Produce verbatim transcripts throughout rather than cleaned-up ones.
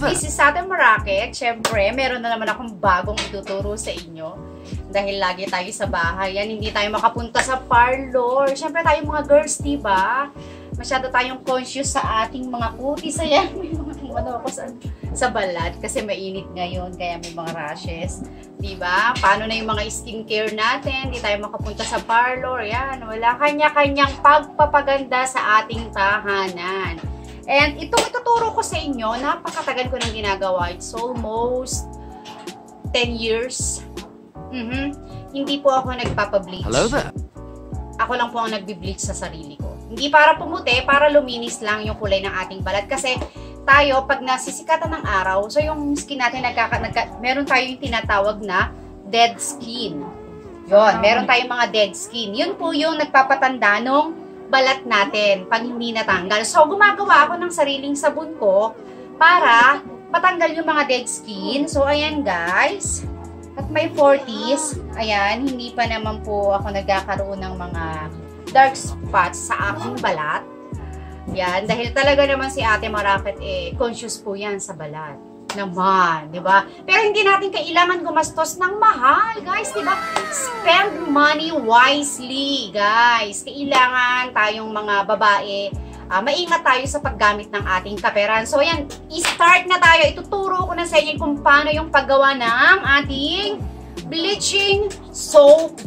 This is Ate Maraket. Siyempre, meron na naman akong bagong ituturo sa inyo. Dahil lagi tayo sa bahay. Yan, hindi tayo makapunta sa parlor. Siyempre, tayo mga girls, diba? Masyado tayong conscious sa ating mga putis. Ayan, may mga ano ako sa, sa balat. Kasi mainit ngayon, kaya may mga rashes. Diba? Paano na yung mga skincare natin? Hindi tayo makapunta sa parlor. Yan, wala kanya-kanyang pagpapaganda sa ating tahanan. And itong ituturo ko sa inyo, napakatagal ko nang ginagawa. It's almost ten years. Mm-hmm. Hindi po ako nagpapableach. Hello there. Ako lang po ang nagbi-bleach sa sarili ko. Hindi para pumuti, para luminis lang yung kulay ng ating balat. Kasi tayo, pag nasisikatan ng araw, so yung skin natin, nagkaka, nagka, meron tayo yung tinatawag na dead skin. Yun, meron tayong mga dead skin. Yun po yung nagpapatanda nung balat natin pag hindi natanggal. So, gumagawa ako ng sariling sabon ko para patanggal yung mga dead skin. So, ayan guys. At may forties. Ayan, hindi pa naman po ako nagkakaroon ng mga dark spots sa aking balat. Yan, dahil talaga naman si Ate Maraket eh, conscious po yan sa balat. Naman, di ba? Pero hindi natin kailangan gumastos ng mahal, guys, di ba? Spend money wisely, guys. Kailangan tayong mga babae, uh, maingat tayo sa paggamit ng ating kaperan. So, ayan, i-start na tayo. Ituturo ko na sa inyo kung paano yung paggawa ng ating bleaching soap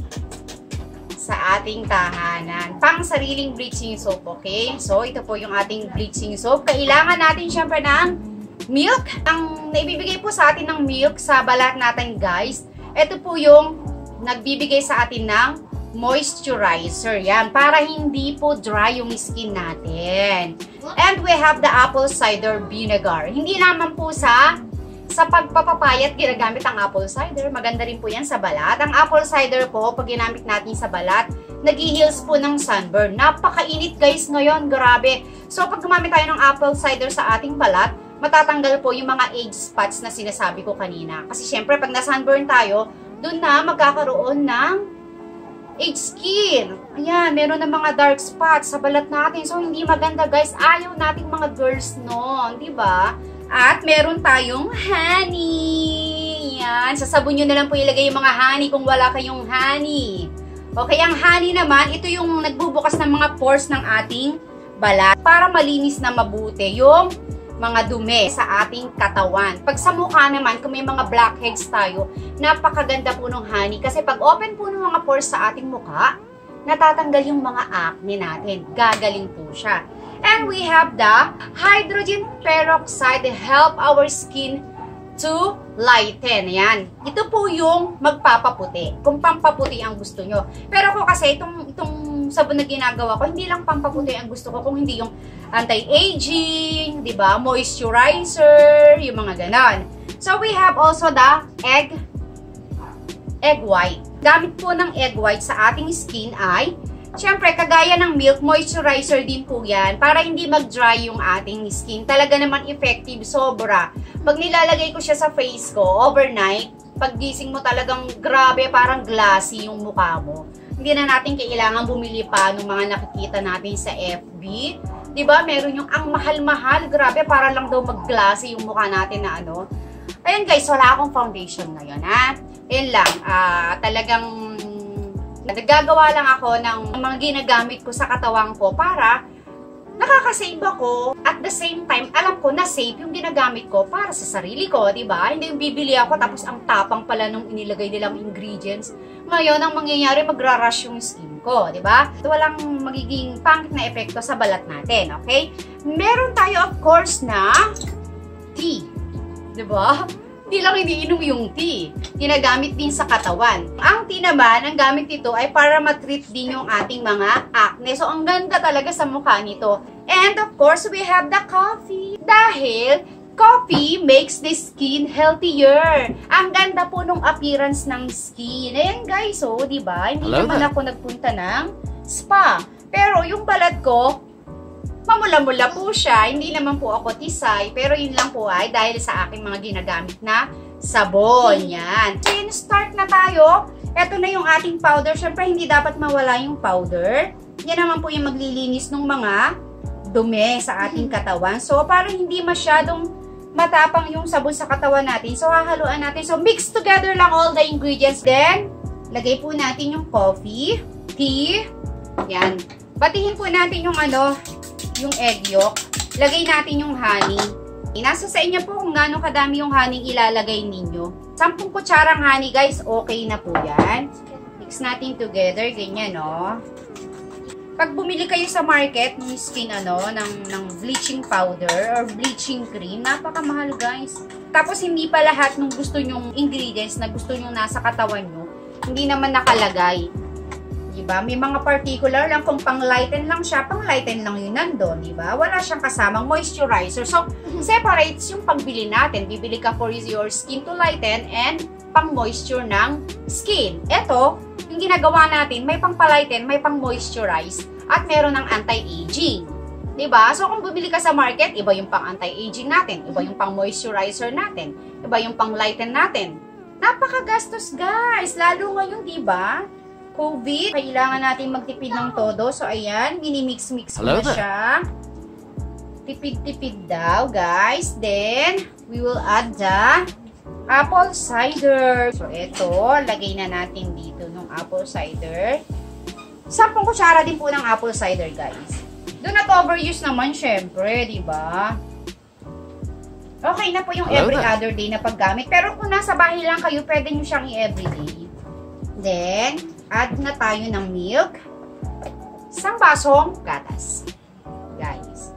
sa ating tahanan. Pang sariling bleaching soap, okay? So, ito po yung ating bleaching soap. Kailangan natin syempre ng milk. Ang naibibigay po sa atin ng milk sa balat natin, guys, ito po yung nagbibigay sa atin ng moisturizer. Yan, para hindi po dry yung skin natin. And we have the apple cider vinegar. Hindi naman po sa sa pagpapapayat ginagamit ang apple cider. Maganda rin po yan sa balat. Ang apple cider po, pag ginamit natin sa balat, nag-heals po ng sunburn. Napakainit, guys, ngayon. Grabe. So, pag gumamit tayo ng apple cider sa ating balat, matatanggal po yung mga age spots na sinasabi ko kanina. Kasi syempre, pag na-sunburn tayo, dun na magkakaroon ng age skin. Ayan, meron na mga dark spots sa balat natin. So, hindi maganda, guys. Ayaw nating mga girls noon, diba? At meron tayong honey. Ayan, sa sabon nyo na lang po ilagay yung mga honey kung wala kayong honey. Okay, ang honey naman, ito yung nagbubukas ng mga pores ng ating balat para malinis na mabuti yung mga dumi sa ating katawan. Pag sa mukha naman, kung may mga blackheads tayo, napakaganda po ng honey. Kasi pag open po ng mga pores sa ating mukha, natatanggal yung mga acne natin. Gagaling po siya. And we have the hydrogen peroxide to help our skin to lighten. Yan. Ito po yung magpapaputi. Kung pampaputi ang gusto nyo. Pero ako kasi, itong, itong sabon na ginagawa ko, hindi lang pampaputi ang gusto ko, kung hindi yung anti-aging, di ba? Moisturizer, yung mga ganon. So, we have also the egg, egg white. Gamit po ng egg white sa ating skin ay, syempre, kagaya ng milk, moisturizer din po yan para hindi mag-dry yung ating skin. Talaga naman effective, sobra. Pag nilalagay ko siya sa face ko, overnight, pag gising mo talagang grabe, parang glassy yung mukha mo. Hindi na natin kailangan bumili pa ng mga nakikita natin sa F B. Diba? Meron yung ang mahal-mahal. Grabe, para lang daw mag-glassy yung mukha natin na ano. Ayun guys, wala akong foundation ngayon, ha? Ayun lang. Uh, talagang nagagawa lang ako ng mga ginagamit ko sa katawan ko para nakakasave ako. At the same time, alam ko na safe yung ginagamit ko para sa sarili ko, diba? Hindi yung bibili ako tapos ang tapang pala nung inilagay nilang ingredients. Ngayon, ang mangyayari, magra-rush yung skin ko, diba? Walang magiging pangit na epekto sa balat natin, okay? Meron tayo, of course, na tea, diba? Hindi lang iniinom yung tea. Ginagamit din sa katawan. Ang tea naman, ang gamit nito ay para matreat din yung ating mga acne. So, ang ganda talaga sa mukha nito. And of course, we have the coffee. Dahil coffee makes the skin healthier. Ang ganda po nung appearance ng skin. Ayan guys, oh, diba? Hindi Hello, naman ako nagpunta ng spa. Pero yung balat ko, mamula-mula po siya. Hindi naman po ako tisay. Pero yun lang po ay dahil sa aking mga ginagamit na sabon. Yan. So, yun, start na tayo. Ito na yung ating powder. Siyempre, hindi dapat mawala yung powder. Yan naman po yung maglilinis ng mga dumi sa ating katawan. So, para hindi masyadong matapang yung sabon sa katawan natin. So, hahaluan natin. So, mix together lang all the ingredients. Then, lagay po natin yung coffee, tea, yan. Batihin po natin yung ano, yung egg yolk. Lagay natin yung honey. Nasa sa inyo po kung gaano kadami yung honey ilalagay ninyo. Sampung kutsarang honey, guys, okay na po yan. Mix natin together, ganyan, no? Pag bumili kayo sa market ng skin, ano, ng, ng bleaching powder or bleaching cream, napakamahal, guys. Tapos, hindi pa lahat ng gusto nyong ingredients na gusto nyong nasa katawan nyo, hindi naman nakalagay. Diba? May mga particular lang, kung pang-lighten lang siya, pang-lighten lang yun nandun, diba? Wala siyang kasamang moisturizer. So, separates yung pagbili natin. Bibili ka for your skin to lighten and pang-moisture ng skin. Ito, yung ginagawa natin, may pang-palighten, may pang-moisturize, at meron ng anti-aging. Diba? So, kung bumili ka sa market, iba yung pang-anti-aging natin, iba yung pang-moisturizer natin, iba yung pang-lighten natin. Napakagastos, guys! Lalo ngayon, diba? COVID, kailangan natin magtipid ng todo. So, ayan, minimix-mix ko na siya. Tipid-tipid daw, guys. Then, we will add the apple cider. So, ito, lagay na natin dito ng apple cider. Sampung kutsara din po ng apple cider, guys. Do not overuse naman, syempre, di ba? Okay na po yung every other day na paggamit. Pero kung nasa bahay lang kayo, pwede nyo siyang i-everyday. Then, add na tayo ng milk. Isang basong gatas. Guys.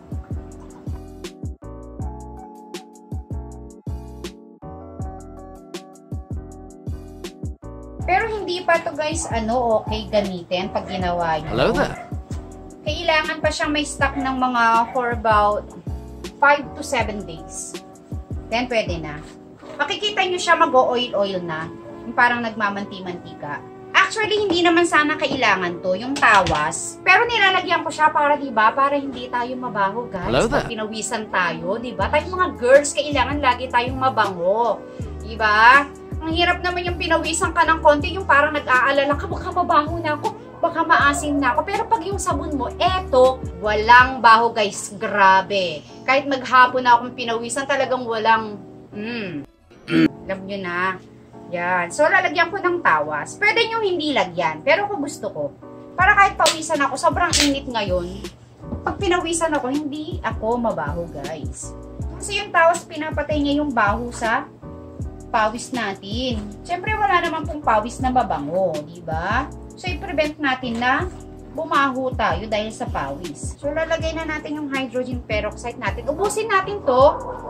Pero hindi pa to, guys, ano, okay gamitin pag ginawa nyo. Hello there. Kailangan pa siyang may stock ng mga for about five to seven days. Then, pwede na. Makikita nyo siya mag-o-oil-oil na. Yung parang nagmamanti-mantika. Actually, hindi naman sana kailangan to, yung tawas. Pero nilalagyan ko siya para, diba, para hindi tayo mabaho, guys. Pag pinawisan tayo, diba? Tayong mga girls, kailangan lagi tayong mabango. Diba? Ang hirap naman yung pinawisan ka ng konti, yung parang nag-aalala ka, baka mabaho na ako, baka maasim na ako. Pero pag yung sabon mo, eto, walang baho, guys. Grabe. Kahit maghapon na akong pinawisan, talagang walang, mm, alam nyo na. Yan. So, lalagyan ko ng tawas. Pwede nyo hindi lagyan. Pero kung gusto ko, para kahit pawisan ako, sobrang init ngayon, pag pinawisan ako, hindi ako mabaho, guys. Kasi yung tawas, pinapatay niya yung baho sa pawis natin. Siyempre, wala naman pong pawis na mabango, di ba? So, i-prevent natin na bumaho tayo dahil sa pawis. So, lalagay na natin yung hydrogen peroxide natin. Ubusin natin to.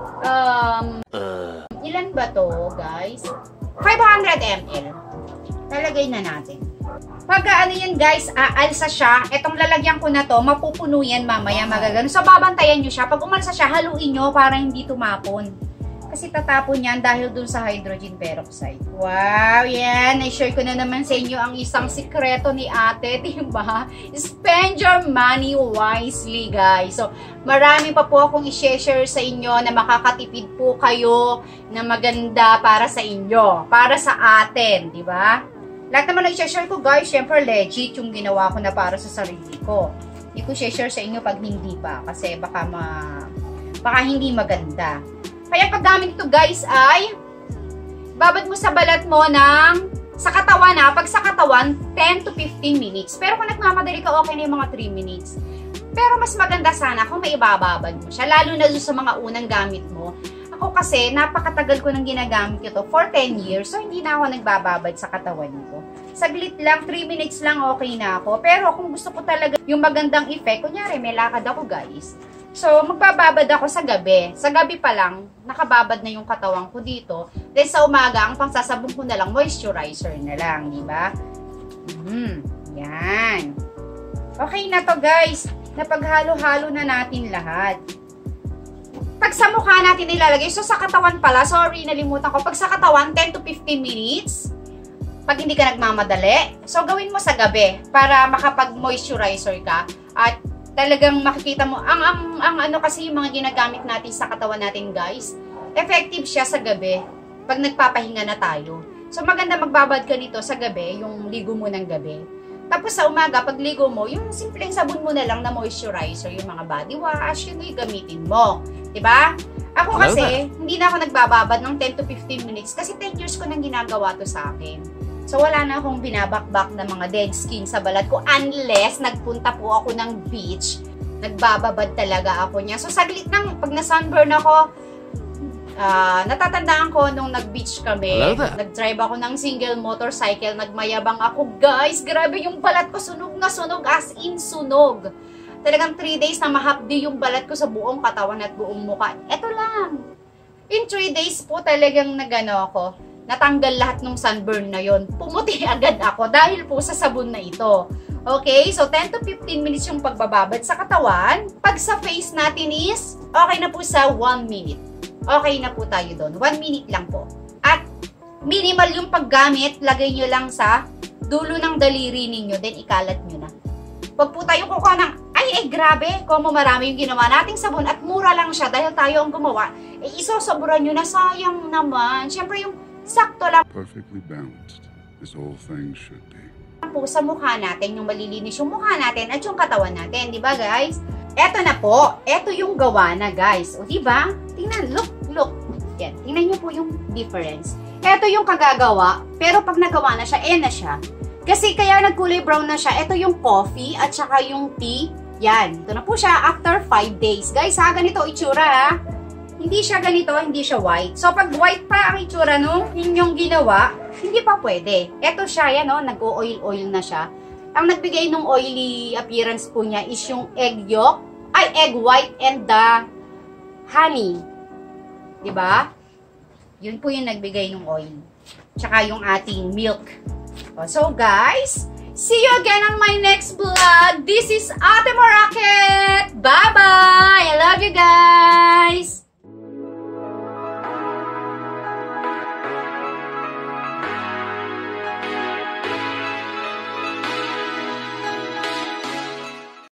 Um, uh. Ilan ba to, guys? five hundred milliliters. Lalagay na natin. Pag ano yan, guys, aalsa siya. Etong lalagyan ko na to, mapupuno yan mamaya, magagano. So, babantayan nyo siya. Pag umalsa siya, haluin nyo para hindi tumapon. Kasi tatapon yan dahil dun sa hydrogen peroxide. Wow, yan. I-share ko na naman sa inyo ang isang sikreto ni ate, diba? Spend your money wisely, guys. So, marami pa po akong i-share sa inyo na makakatipid po kayo na maganda para sa inyo. Para sa atin, diba? Lahat naman na i-share ko, guys, syempre legit yung ginawa ko na para sa sarili ko. Hindi ko share sa inyo pag hindi pa. Kasi baka ma... baka hindi maganda. Kaya paggamit ito, guys, ay babad mo sa balat mo ng sa katawan na, pag sa katawan, ten to fifteen minutes. Pero kung nagmamadali ka, okay na yung mga three minutes. Pero mas maganda sana kung may ibababad mo siya, lalo na sa mga unang gamit mo. Ako kasi, napakatagal ko nang ginagamit ito for ten years, so hindi na ako nagbababad sa katawan ko. Saglit lang, three minutes lang, okay na ako. Pero kung gusto ko talaga yung magandang effect, kunyari, may lakad ako, guys. So, magbababad ako sa gabi. Sa gabi pa lang, nakababad na yung katawan ko dito. Then sa umaga, ang pangsasabong ko na lang, moisturizer na lang, di ba? Hmm, yan. Okay na to, guys. Napaghalo-halo na natin lahat. Pag sa mukha natin nilalagay, so sa katawan pala, sorry, nalimutan ko. Pag sa katawan, ten to fifteen minutes. Pag hindi ka nagmamadali, so gawin mo sa gabi para makapag-moisturizer ka. At talagang makikita mo, ang, ang, ang ano kasi yung mga ginagamit natin sa katawan natin, guys, effective siya sa gabi pag nagpapahinga na tayo. So, maganda magbabad ka nito sa gabi, yung ligo mo ng gabi. Tapos sa umaga, pag ligo mo, yung simpleng sabon mo na lang na moisturizer, yung mga body wash, yun yung gamitin mo. Diba? Ako kasi, hindi na ako nagbababad ng ten to fifteen minutes kasi ten years ko nang ginagawa to sa akin. So, wala na akong binabakbak na mga dead skin sa balat ko unless nagpunta po ako ng beach. Nagbababad talaga ako niya. So, saglit lang, pag na-sunburn ako, uh, natatandaan ko nung nag-beach kami, nag-drive ako ng single motorcycle, nagmayabang ako. Guys, grabe yung balat ko, sunog na sunog, as in sunog. Talagang three days na mahapdi yung balat ko sa buong katawan at buong mukha. Ito lang. In three days po talagang nagano ako, natanggal lahat ng sunburn na yon. Pumuti agad ako dahil po sa sabon na ito. Okay, so ten to fifteen minutes yung pagbababad sa katawan. Pag sa face natin is, okay na po sa one minute. Okay na po tayo doon. one minute lang po. At minimal yung paggamit, lagay nyo lang sa dulo ng daliri ninyo, then ikalat nyo na. Wag po tayo kukuha ng, ay, eh, grabe, como marami yung ginawa nating sabon at mura lang siya dahil tayo ang gumawa. Eh, isosobran nyo na, sayang naman. Siyempre, yung sakto lang. Perfectly balanced, as all things should be. Po sa mukha natin, yung malilinis yung mukha natin at yung katawan natin, di ba guys? Eto na po, eto yung gawa na guys. O di ba? Tingnan, look, look. Yan, tingnan nyo po yung difference. Eto yung kagagawa, pero pag nagawa na siya, eh na siya. Kasi kaya nagkulay brown na siya. Ito yung coffee at saka yung tea. Yan. Ito na po siya after five days. Guys, ha? Ganito itsura, ha? Hindi siya ganito, hindi siya white. So, pag white pa ang itsura nung inyong ginawa, hindi pa pwede. Ito siya, yan, no? Nag-oil-oil na siya. Ang nagbigay ng oily appearance po niya is yung egg yolk, ay, egg white and the honey. Diba? Yun po yung nagbigay ng oil. Tsaka yung ating milk. So guys, see you again on my next vlog. This is Ate Maraket. Bye-bye. I love you guys.